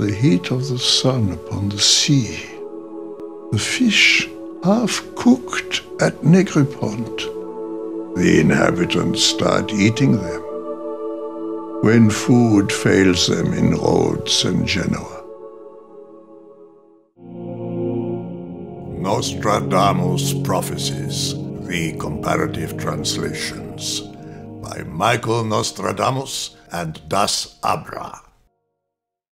the heat of the sun upon the sea, the fish half cooked at Negrepont. The inhabitants start eating them when food fails them in Rhodes and Genoa. Nostradamus Prophecies, the Comparative Translations, by Michael Nostradamus and Das Abra.